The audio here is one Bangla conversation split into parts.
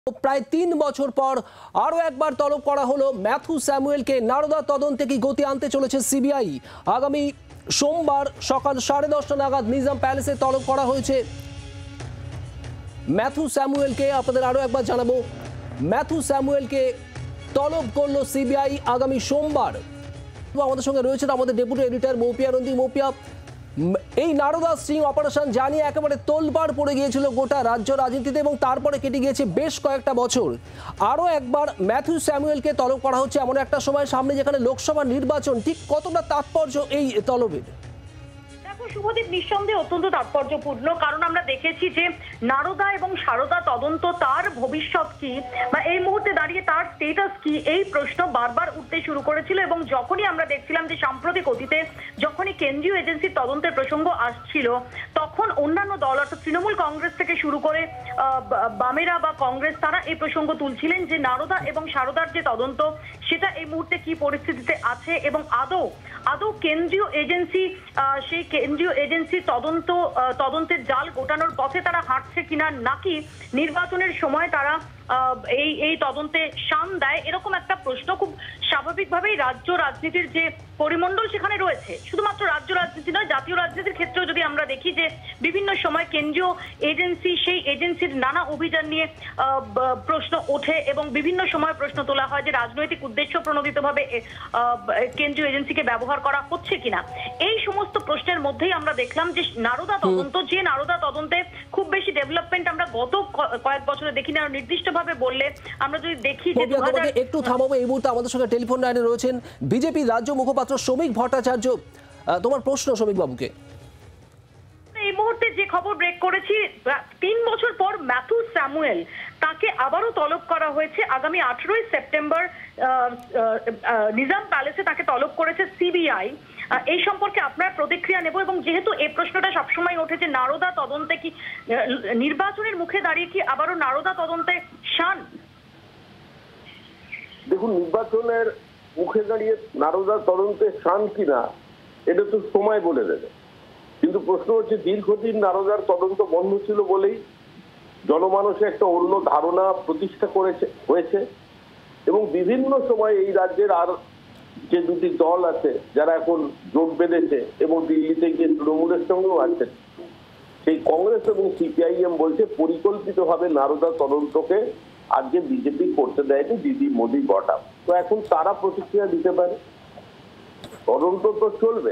প্রায় ৩ বছর পর আরও একবার তলব করা হলো ম্যাথু স্যামুয়েলকে। নারদা তদন্তে কি গতি আনতে চলেছে সিবিআই? আগামী সোমবার সকাল 10:30 নাগাদ নিজাম প্যালেসে তলব করা হয়েছে ম্যাথু স্যামুয়েলকে। আপনাদের আরও একবার জানাবো, ম্যাথু স্যামুয়েলকে তলব করলো সিবিআই আগামী সোমবার। আমাদের সঙ্গে রয়েছেন আমাদের ডেপুটি এডিটর মৌপিয়া নন্দী। মৌপিয়া, এই নারদা স্ট্রিং অপারেশন জানিয়ে একেবারে তোলপাড় পড়ে গিয়েছিল গোটা রাজ্য রাজনীতিতে এবং তারপরে কেটে গিয়েছে বেশ কয়েকটা বছর। আরও একবার ম্যাথু স্যামুয়েলকে তলব করা হচ্ছে এমন একটা সময় সামনে যেখানে লোকসভা নির্বাচন। ঠিক কতটা তাৎপর্য এই তলবের? শুভদীপ, নিঃসন্দেহে অত্যন্ত তাৎপর্যপূর্ণ, কারণ আমরা দেখেছি যে নারদা এবং সারদা তদন্ত, তার ভবিষ্যৎ কি বা এই মুহূর্তে দাঁড়িয়ে তার স্টেটাস কি, এই প্রশ্ন বারবার উঠতে শুরু করেছিল। এবং যখনই আমরা দেখছিলাম যে সাম্প্রতিক অতীতে যখনই কেন্দ্রীয় এজেন্সির তদন্তের প্রসঙ্গ আসছিল, তখন অন্যান্য দল অর্থাৎ তৃণমূল কংগ্রেস থেকে শুরু করে বামেরা বা কংগ্রেস, তারা এই প্রসঙ্গ তুলছিলেন যে নারদা এবং সারদার যে তদন্ত, সেটা এই মুহূর্তে কি পরিস্থিতিতে আছে এবং আদৌ কেন্দ্রীয় এজেন্সি সেই কেন্দ্রীয় এজেন্সি তদন্তের জাল গোটানোর পথে তারা হাঁটছে কিনা, নাকি নির্বাচনের সময় তারা এই তদন্তে শান দেয়, এরকম একটা প্রশ্ন খুব স্বাভাবিকভাবেই রাজ্য রাজনীতির যে পরিমণ্ডল সেখানে রয়েছে। শুধুমাত্র রাজ্য রাজনীতি নয়, জাতীয় রাজনীতির ক্ষেত্রেও যদি আমরা দেখি যে বিভিন্ন সময় কেন্দ্রীয় এজেন্সি, সেই এজেন্সির নানা অভিযান নিয়ে প্রশ্ন ওঠে এবং বিভিন্ন সময় প্রশ্ন তোলা হয় যে রাজনৈতিক উদ্দেশ্য প্রণোদিতভাবে কেন্দ্রীয় এজেন্সিকে ব্যবহার করা হচ্ছে কিনা। এই সমস্ত প্রশ্নের মধ্যেই আমরা দেখলাম যে নারদা তদন্তে খুব বেশি ডেভেলপমেন্ট আমরা গত কয়েক বছরে দেখিনি। আর নির্দিষ্টভাবে বললে আমরা যদি দেখি যে একটু থামাবো, এই মুহূর্তে আমাদের সঙ্গে টেলিফোন লাইনে রয়েছেন বিজেপি রাজ্য মুখপাত্র শ্রমিক ভট্টাচার্য। তোমার প্রশ্ন শ্রমিক বাবুকে। এই মুহূর্তে যে খবর ব্রেক করেছি, ৩ বছর পর ম্যাথু স্যামুয়েল, তাকে আবারও তলব করা হয়েছে আগামী 18ই সেপ্টেম্বর নিজাম প্যালেসে তাকে তলব করেছে সিবিআই। এই সম্পর্কে আপনার প্রতিক্রিয়া নেব। এবং যেহেতু এই প্রশ্নটা সবসময় ওঠেছে, নারদা তদন্তে কি নির্বাচনের মুখে দাঁড়িয়ে কি আবারও নারদা তদন্তে শান? দেখুন, নির্বাচনের মুখে দাঁড়িয়ে নারদা তদন্তে শান কিনা এটা তো সময় বলে দেবে। কিন্তু প্রশ্ন হচ্ছে, দীর্ঘদিন নারদার তদন্ত বন্ধ ছিল বলেই জনমানসে একটা অন্য ধারণা প্রতিষ্ঠা হয়েছে এবং বিভিন্ন সময় এই রাজ্যের আর যে দুটি দল আছে যারা এখন জোট বেঁধেছে এবং দিল্লিতে গিয়ে তৃণমূলের সঙ্গেও আছেন, সেই কংগ্রেস এবং সিপিআইএম বলছে পরিকল্পিতভাবে নারদা তদন্তকে আজকে বিজেপি করতে দেয়নি, দিদি মোদি বটা। তো এখন তারা প্রতিক্রিয়া দিতে পারে। তদন্ত তো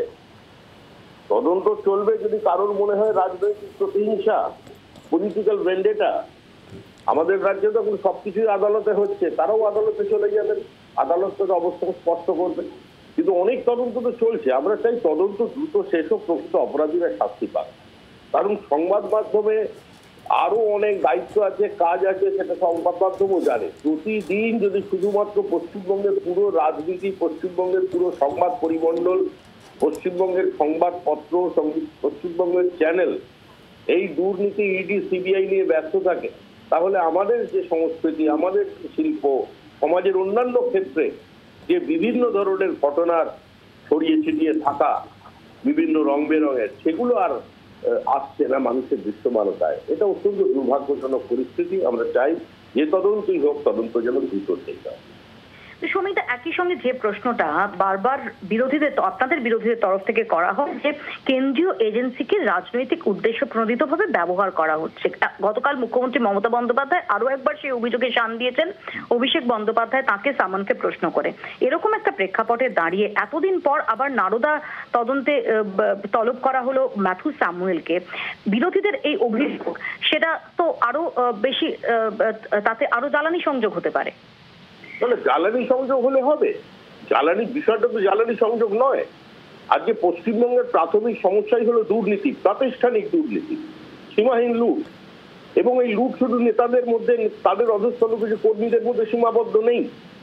চলবে যদি কারোর মনে হয় রাজনৈতিক প্রতিহিংসা, পলিটিক্যাল ভেন্ডেটা। আমাদের রাজ্যে তো এখন সবকিছুই আদালতে হচ্ছে, তারাও আদালতে চলে যাবেন, আদালত তাদের অবস্থা স্পষ্ট করবে। কিন্তু অনেক তদন্ত তো চলছে। আমরা চাই তদন্ত দ্রুত শেষ হোক, প্রকৃত অপরাধীরা শাস্তি পাক। কারণ সংবাদ মাধ্যমে আরো অনেক দায়িত্ব আছে, কাজ আছে, সেটা সংবাদ মাধ্যমও জানে। প্রতিদিন যদি শুধুমাত্র পশ্চিমবঙ্গের পুরো রাজনীতি, পশ্চিমবঙ্গের পুরো সংবাদ পরিমণ্ডল, পশ্চিমবঙ্গের সংবাদপত্র, পশ্চিমবঙ্গের চ্যানেল এই দুর্নীতি, ইডি, সিবিআই নিয়ে ব্যস্ত থাকে, তাহলে আমাদের যে সংস্কৃতি, আমাদের শিল্প, সমাজের অন্যান্য ক্ষেত্রে যে বিভিন্ন ধরনের ঘটনার ছড়িয়ে ছিটিয়ে থাকা বিভিন্ন রং বেরঙের, সেগুলো আর আসছে না মানুষের দৃশ্যমানতায়। এটা অত্যন্ত দুর্ভাগ্যজনক পরিস্থিতি। আমরা চাই যে তদন্তই হোক, তদন্ত যেন দ্রুত শেষ হয়। সমিতা, একই সঙ্গে যে প্রশ্নটা বারবার আপনাদের বিরোধীদের তরফ থেকে করা হয় যে কেন্দ্রীয় এজেন্সিকে রাজনৈতিক উদ্দেশ্য প্রণোদিতভাবে ব্যবহার করা হচ্ছে। গতকাল মুখ্যমন্ত্রী মমতা বন্দ্যোপাধ্যায় আরো একবার সেই অভিযোগে শান দিয়েছেন অভিষেক বন্দ্যোপাধ্যায় তাকে সামনকে প্রশ্ন করে। এরকম একটা প্রেক্ষাপটে দাঁড়িয়ে এতদিন পর আবার নারদা তদন্তে তলব করা হলো ম্যাথু স্যামুয়েলকে। বিরোধীদের এই অভিযোগ, সেটা তো আরো বেশি, তাতে আরো জ্বালানি সংযোগ হতে পারে। মানে জ্বালানি সংযোগ হলে হবে? বিষয়টা তো জ্বালানি সংযোগ নয়। আজকে পশ্চিমবঙ্গের প্রাথমিক সমস্যাই হলো দুর্নীতি, প্রাতিষ্ঠানিক দুর্নীতি, সীমাহীন লুট। এবং এই লুট শুধু নেতাদের মধ্যে, তাদের অধস্তন কিছু কর্মীদের মধ্যে সীমাবদ্ধ নেই।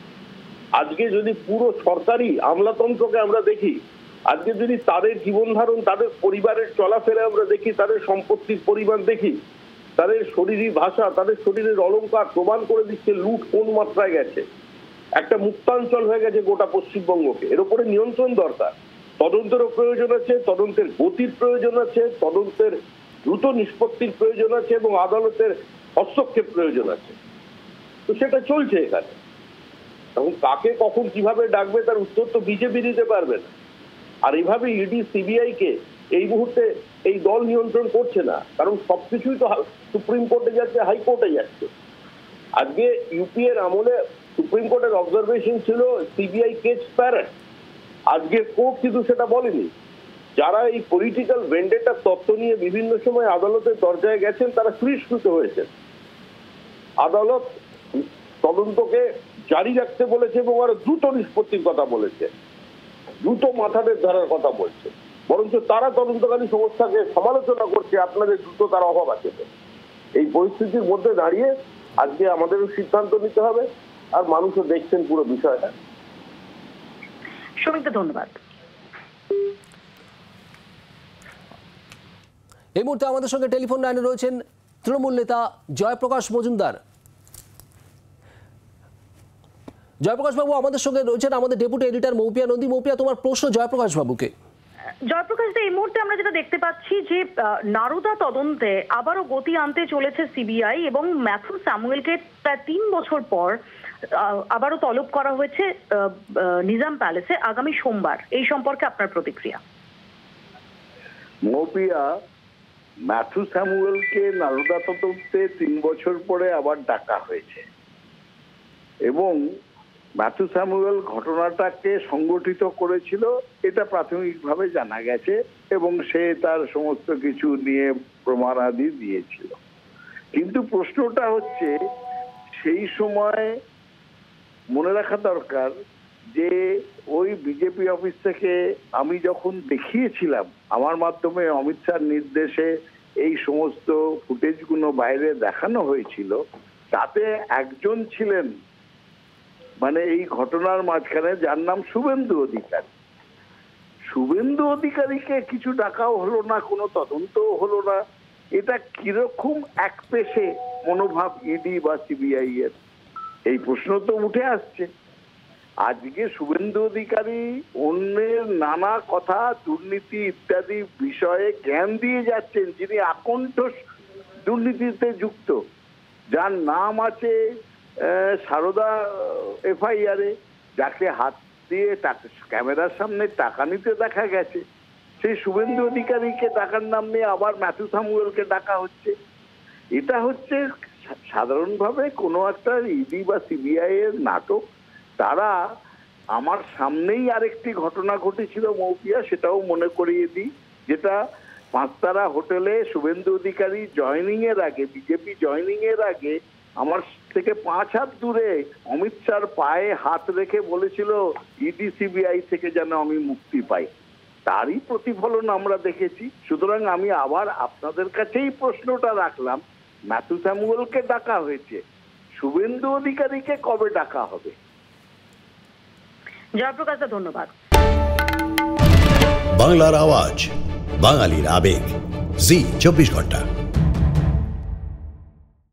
আজকে যদি পুরো সরকারি আমলাতন্ত্রকে আমরা দেখি, আজকে যদি তাদের জীবন ধারণ, তাদের পরিবারের চলাফেরা আমরা দেখি, তাদের সম্পত্তির পরিমাণ দেখি, তাদের শরীরী ভাষা, তাদের শরীরের অলংকার প্রমাণ করে দিচ্ছে লুট কোন মাত্রায় গেছে। একটা মুক্তাঞ্চল হয়ে গেছে গোটা পশ্চিমবঙ্গকে। এর উপরে নিয়ন্ত্রণ দরকার। তদন্তেরও প্রয়োজন আছে, তদন্তের গতির প্রয়োজন আছে, তদন্তের দ্রুত নিষ্পত্তির প্রয়োজন আছে এবং আদালতের হস্তক্ষেপ প্রয়োজন আছে। তো সেটা চলছে এখানে। এখন কাকে কখন কিভাবে ডাকবে তার উত্তর তো বিজেপি দিতে পারবে না। আর এইভাবে ইডি সিবিআই কে এই মুহূর্তে এই দল নিয়ন্ত্রণ করছে না, কারণ সবকিছুই তো সুপ্রিম কোর্টে যাচ্ছে, হাইকোর্টে যাচ্ছে। আজকে ইউপি এর আমলে সুপ্রিম কোর্টের অবজারভেশন ছিল সিবিআই কেস প্যারেন্ট, আজকে কোর্ট কিন্তু সেটা বলেনি। যারা এই পলিটিক্যাল ভেন্ডেটার তত্ত্ব নিয়ে বিভিন্ন সময় আদালতের দরজায় গেছেন তারা তিরস্কৃত হয়েছেন। আদালত তদন্তকে জারি রাখতে বলেছে এবং আরো দ্রুত নিষ্পত্তির কথা বলেছে, দ্রুত মাথাদের ধরার কথা বলছে, বরঞ্চ তারা তদন্তকারী সংস্থাকে সমালোচনা করছে আপনাদের দ্রুত তার অভাব আছে। এই পরিস্থিতির মধ্যে দাঁড়িয়ে আজকে আমাদেরও সিদ্ধান্ত নিতে হবে, আর মানুষও দেখছেন পুরো বিষয়টা। সৌমিকদা ধন্যবাদ। এই মুহূর্তে আমাদের সঙ্গে টেলিফোন লাইনে রয়েছেন তৃণমূল নেতা জয়প্রকাশ মজুমদার। জয়প্রকাশ বাবু আমাদের সঙ্গে রয়েছেন, আমাদের ডেপুটি এডিটর মৌপিয়া নন্দী। মৌপিয়া, তোমার প্রশ্ন জয়প্রকাশ বাবুকে। জয়প্রকাশ, এই মুহূর্তে আমরা যেটা দেখতে পাচ্ছি যে নারদা তদন্তে আবারও গতি আনতে চলেছে সিবিআই এবং ম্যাথু স্যামুয়েলকে প্রায় 3 বছর পর আবারও তলব করা হয়েছে নিজাম প্যালেসে আগামী সোমবার। এই সম্পর্কে আপনার প্রতিক্রিয়া? মৌপিয়া, ম্যাথু স্যামুয়েলকে নারদা তদন্তে 3 বছর পরে আবার ডাকা হয়েছে এবং ম্যাথু স্যামুয়েল ঘটনাটাকে সংগঠিত করেছিল এটা প্রাথমিকভাবে জানা গেছে এবং সে তার সমস্ত কিছু নিয়ে প্রমাণাদি দিয়েছিল। কিন্তু প্রশ্নটা হচ্ছে সেই সময় মনে রাখা দরকার যে ওই বিজেপি অফিস থেকে আমি যখন দেখিয়েছিলাম, আমার মাধ্যমে অমিত শাহর নির্দেশে এই সমস্ত ফুটেজগুলো বাইরে দেখানো হয়েছিল, তাতে একজন ছিলেন মানে এই ঘটনার মাঝখানে যার নাম শুভেন্দু অধিকারী। শুভেন্দু অধিকারীকে কিছু ডাকাও হলো না, কোনো তদন্তও হলো না। এটা কিরকম এক পেশে মনোভাব ইডি বা সিবিআই এর, এই প্রশ্ন তো উঠে আসছে। আজকে শুভেন্দু অধিকারী অন্যের নানা কথা, দুর্নীতি ইত্যাদি বিষয়ে জ্ঞান দিয়ে যাচ্ছেন, যিনি আকণ্ঠ দুর্নীতিতে যুক্ত, যার নাম আছে সারদা এফআইআরে, যাকে হাত দিয়ে ক্যামেরার সামনে টাকা নিতে দেখা গেছে, সেই শুভেন্দু অধিকারীকে ডাকার নাম নিয়ে আবার ম্যাথু স্যামুয়েলকে ডাকা হচ্ছে। এটা হচ্ছে সাধারণভাবে কোনো একটা ইডি বা সিবিআই এর নাটক। তারা আমার সামনেই আরেকটি ঘটনা ঘটেছিল মৌপিয়া, সেটাও মনে করিয়ে দিই, যেটা 5 তারা হোটেলে শুভেন্দু অধিকারী জয়নিং এর আগে, বিজেপি জয়নিং এর আগে আমার থেকে 5 হাত দূরে অমিত শাহর পায়ে হাত রেখে বলেছিল ইডি সিবিআই থেকে যেন আমি মুক্তি পাই। তারই প্রতিফলন আমরা দেখেছি। সুতরাং আমি আবার আপনাদের কাছেই প্রশ্নটা রাখলাম, ম্যাথু স্যামুয়েলকে ডাকা হয়েছে, শুভেন্দু অধিকারীকে কবে ডাকা হবে? জয়প্রকাশ দা ধন্যবাদ। বাংলার আওয়াজ, বাঙালির আবেগ, জি 24 ঘন্টা।